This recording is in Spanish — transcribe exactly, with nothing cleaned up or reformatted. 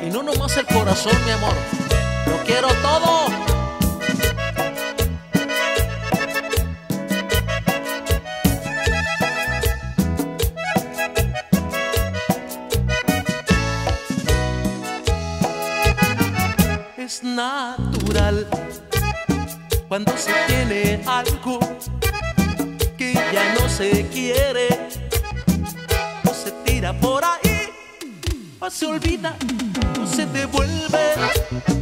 Y no nomás el corazón, mi amor, lo quiero todo. Es natural cuando se tiene algo que ya no se quiere, o se tira por ahí, o se olvida, o se devuelve.